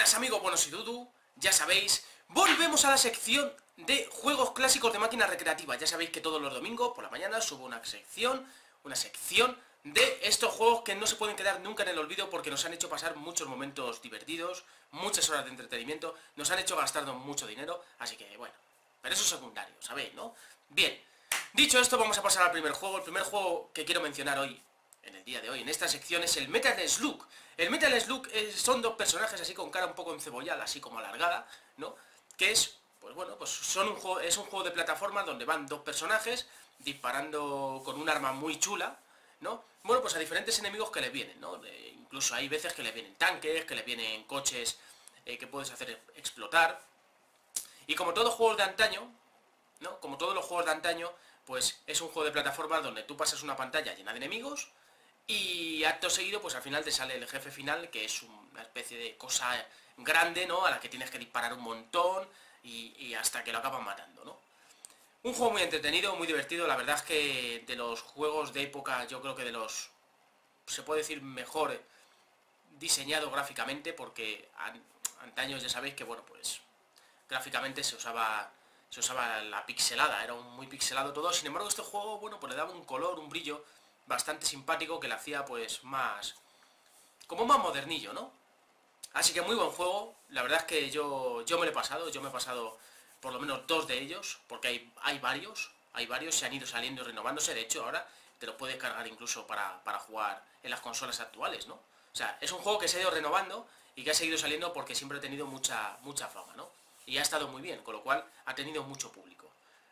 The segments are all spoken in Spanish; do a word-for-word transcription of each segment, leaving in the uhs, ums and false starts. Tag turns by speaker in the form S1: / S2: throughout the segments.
S1: buenas amigos, bueno soy Dudu, ya sabéis, volvemos a la sección de juegos clásicos de máquinas recreativas. Ya sabéis que todos los domingos por la mañana subo una sección, una sección de estos juegos que no se pueden quedar nunca en el olvido porque nos han hecho pasar muchos momentos divertidos, muchas horas de entretenimiento, nos han hecho gastarnos mucho dinero, así que bueno, pero eso es secundario, ¿sabéis, no? Bien, dicho esto vamos a pasar al primer juego. El primer juego que quiero mencionar hoy, en el día de hoy, en esta sección, es el Metal Slug. El Metal Slug es, son dos personajes así con cara un poco encebollada, así como alargada, ¿no? Que es, pues bueno, pues son un juego, es un juego de plataforma donde van dos personajes disparando con un arma muy chula, ¿no? Bueno, pues a diferentes enemigos que les vienen, ¿no? De, incluso hay veces que les vienen tanques, que les vienen coches eh, que puedes hacer explotar. Y como todos los juegos de antaño, ¿no? Como todos los juegos de antaño, pues es un juego de plataforma donde tú pasas una pantalla llena de enemigos y acto seguido, pues al final te sale el jefe final, que es una especie de cosa grande, ¿no? A la que tienes que disparar un montón y, y hasta que lo acaban matando, ¿no? Un juego muy entretenido, muy divertido. La verdad es que de los juegos de época, yo creo que de los, se puede decir, mejor diseñado gráficamente, porque an, antaño ya sabéis que, bueno, pues gráficamente se usaba... se usaba la pixelada, era un muy pixelado todo. Sin embargo, este juego, bueno, pues le daba un color, un brillo bastante simpático que le hacía, pues, más... como más modernillo, ¿no? Así que muy buen juego. La verdad es que yo, yo me lo he pasado, yo me he pasado por lo menos dos de ellos, porque hay, hay varios, hay varios, se han ido saliendo y renovándose. De hecho, ahora te lo puedes cargar incluso para, para jugar en las consolas actuales, ¿no? O sea, es un juego que se ha ido renovando y que ha seguido saliendo porque siempre ha tenido mucha, mucha fama, ¿no? Y ha estado muy bien, con lo cual ha tenido mucho público.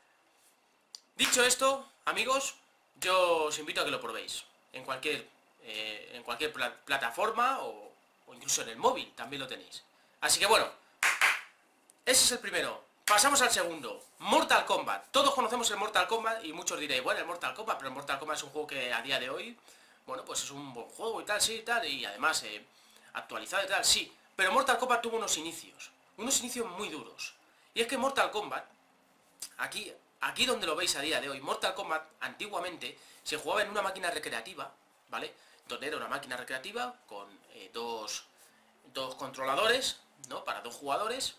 S1: Dicho esto, amigos, yo os invito a que lo probéis en cualquier, eh, en cualquier pla plataforma o, o incluso en el móvil, también lo tenéis. Así que bueno, ese es el primero. Pasamos al segundo, Mortal Kombat. Todos conocemos el Mortal Kombat y muchos diréis, bueno, el Mortal Kombat, pero el Mortal Kombat es un juego que a día de hoy, bueno, pues es un buen juego y tal, sí, y tal, y además eh, actualizado y tal, sí. Pero Mortal Kombat tuvo unos inicios. Unos inicios muy duros. Y es que Mortal Kombat, aquí, aquí donde lo veis a día de hoy, Mortal Kombat antiguamente se jugaba en una máquina recreativa, ¿vale? Donde era una máquina recreativa con eh, dos, dos controladores, ¿no? Para dos jugadores.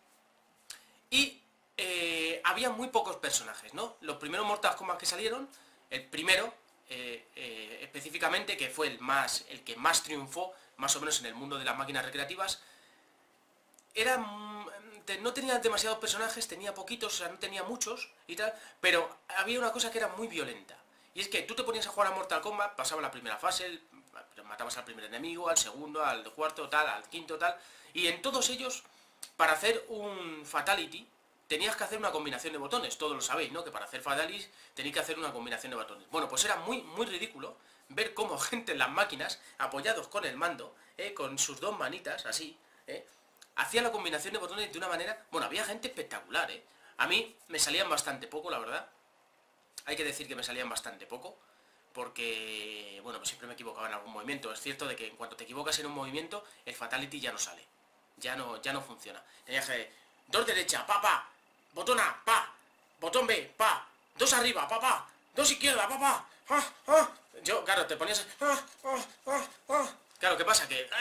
S1: Y eh, había muy pocos personajes, ¿no? Los primeros Mortal Kombat que salieron, el primero, eh, eh, específicamente, que fue el, más, el que más triunfó, más o menos en el mundo de las máquinas recreativas, era, no tenía demasiados personajes, tenía poquitos, o sea, no tenía muchos y tal, pero había una cosa que era muy violenta. Y es que tú te ponías a jugar a Mortal Kombat, pasaba la primera fase, matabas al primer enemigo, al segundo, al cuarto, tal, al quinto, tal, y en todos ellos, para hacer un Fatality, tenías que hacer una combinación de botones, todos lo sabéis, ¿no? Que para hacer Fatalities tenéis que hacer una combinación de botones. Bueno, pues era muy, muy ridículo ver cómo gente en las máquinas, apoyados con el mando, eh, con sus dos manitas, así, eh, hacía la combinación de botones de una manera... Bueno, había gente espectacular, ¿eh? A mí me salían bastante poco, la verdad. Hay que decir que me salían bastante poco, porque, bueno, pues siempre me equivocaba en algún movimiento. Es cierto de que en cuanto te equivocas en un movimiento, el Fatality ya no sale. Ya no, ya no funciona. Tenías que... Dos derecha, pa, pa. Botón A, pa. Botón B, pa. Dos arriba, pa, pa. Dos izquierda, pa, pa. Ah, ah. Yo, claro, te ponías... Ah, ah, ah, ah. Claro, ¿qué pasa? Que...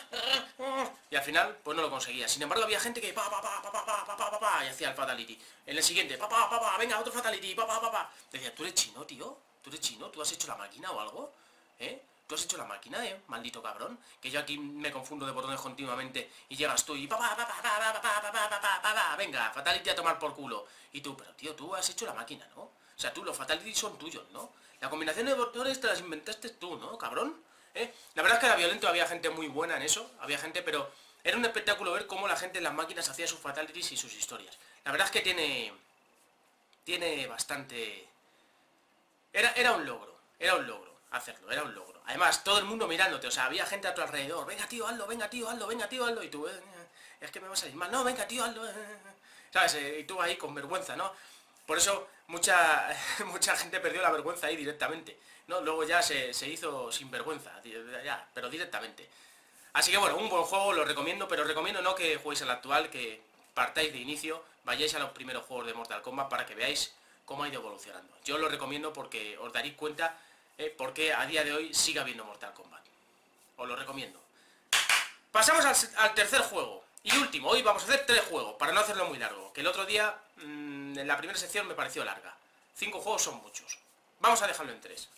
S1: Y al final, pues no lo conseguía. Sin embargo, había gente que... Pa, pa, pa, pa, pa, pa, pa, pa, pa, y hacía el Fatality. En el siguiente, pa, pa, pa, pa, venga, otro Fatality, pa, pa, pa, pa. Decía, ¿tú eres chino, tío? ¿Tú eres chino? ¿Tú has hecho la máquina o algo? ¿Eh? ¿Tú has hecho la máquina, eh? Maldito cabrón. Que yo aquí me confundo de botones continuamente y llegas tú y... Pa, pa, pa, pa, pa, pa, pa, pa, pa, pa, pa, pa, venga, Fatality a tomar por culo. Y tú, pero tío, tú has hecho la máquina, ¿no? O sea, tú, los Fatality son tuyos, ¿no? La combinación de botones te las inventaste tú, ¿no, cabrón? ¿Eh? La verdad es que era violento, había gente muy buena en eso, había gente, pero era un espectáculo ver cómo la gente en las máquinas hacía sus fatalities y sus historias. La verdad es que tiene... tiene bastante... Era, era un logro, era un logro hacerlo, era un logro. Además, todo el mundo mirándote, o sea, había gente a tu alrededor, venga tío, hazlo, venga tío, hazlo, venga tío, hazlo, y tú, eh, es que me va a salir mal, no, venga tío, hazlo, eh, ¿sabes? Eh, y tú ahí con vergüenza, ¿no? Por eso mucha mucha gente perdió la vergüenza ahí directamente, ¿no? Luego ya se, se hizo sin vergüenza, ya, pero directamente. Así que bueno, un buen juego, lo recomiendo, pero recomiendo no que juguéis al actual, que partáis de inicio, vayáis a los primeros juegos de Mortal Kombat para que veáis cómo ha ido evolucionando. Yo lo recomiendo porque os daréis cuenta eh, por qué a día de hoy sigue habiendo Mortal Kombat. Os lo recomiendo. Pasamos al, al tercer juego. Y último, hoy vamos a hacer tres juegos, para no hacerlo muy largo. Que el otro día, mmm, en la primera sección me pareció larga. Cinco juegos son muchos. Vamos a dejarlo en tres.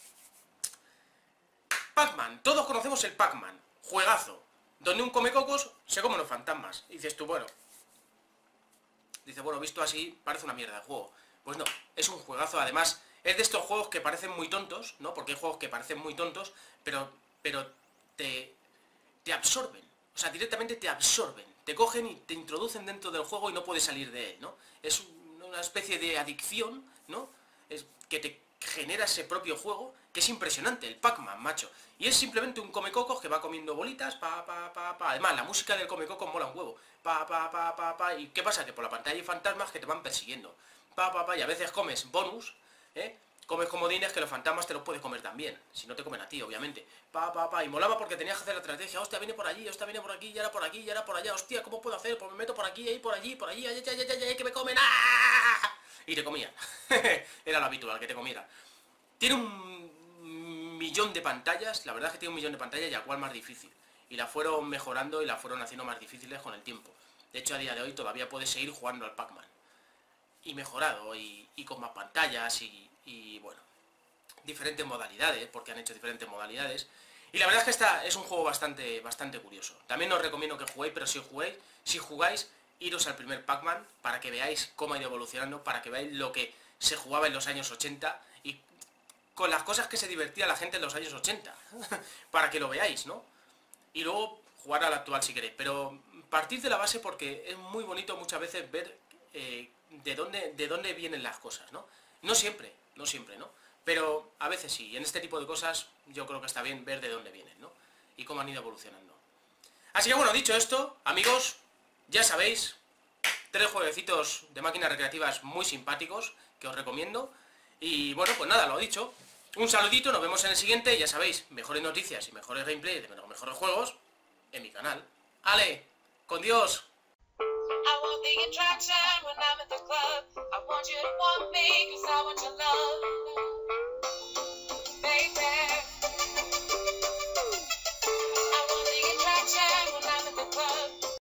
S1: Pac-Man. Todos conocemos el Pac-Man. Juegazo. Donde un comecocos se come unos fantasmas. Y dices tú, bueno... Dice, bueno, visto así, parece una mierda de juego. Pues no, es un juegazo. Además, es de estos juegos que parecen muy tontos, ¿no? Porque hay juegos que parecen muy tontos, pero, pero te, te absorben. O sea, directamente te absorben. Te cogen y te introducen dentro del juego y no puedes salir de él, ¿no? Es una especie de adicción, ¿no? Es que te genera ese propio juego, que es impresionante, el Pac-Man, macho. Y es simplemente un comecocos que va comiendo bolitas, pa, pa, pa, pa. Además, la música del comecocos mola un huevo. Pa, pa, pa, pa, pa. ¿Y qué pasa? Que por la pantalla hay fantasmas que te van persiguiendo. Pa, pa, pa. Y a veces comes bonus, ¿eh? Comes comodines que los fantasmas te los puedes comer también. Si no te comen a ti, obviamente. Pa, pa, pa. Y molaba porque tenías que hacer la estrategia. Hostia, viene por allí, hostia, viene por aquí, y ahora por aquí, y ahora por allá. Hostia, ¿cómo puedo hacer? Pues me meto por aquí, ahí, por allí, por allí. Ay, ay, ay, ay, ay, que me comen. ¡Ah! Y te comían. Era lo habitual, que te comieran. Tiene un millón de pantallas. La verdad es que tiene un millón de pantallas y a cuál más difícil. Y la fueron mejorando y la fueron haciendo más difíciles con el tiempo. De hecho, a día de hoy todavía puedes seguir jugando al Pac-Man. Y mejorado, y, y con más pantallas, y, y bueno, diferentes modalidades, porque han hecho diferentes modalidades. Y la verdad es que esta es un juego bastante, bastante curioso. También os recomiendo que juguéis, pero si juguéis, si jugáis, iros al primer Pac-Man, para que veáis cómo ha ido evolucionando, para que veáis lo que se jugaba en los años ochenta, y con las cosas que se divertía la gente en los años ochenta, para que lo veáis, ¿no? Y luego jugar al actual si queréis, pero partid de la base porque es muy bonito muchas veces ver eh, de dónde, de dónde vienen las cosas, ¿no? No siempre, no siempre, ¿no? Pero a veces sí, y en este tipo de cosas yo creo que está bien ver de dónde vienen, ¿no? Y cómo han ido evolucionando. Así que bueno, dicho esto, amigos, ya sabéis, tres jueguecitos de máquinas recreativas muy simpáticos que os recomiendo. Y bueno, pues nada, lo dicho. Un saludito, nos vemos en el siguiente. Ya sabéis, mejores noticias y mejores gameplays de los mejores juegos en mi canal. ¡Ale! ¡Con Dios! I want the attraction when I'm at the club. I want you to want me, cause I want your love.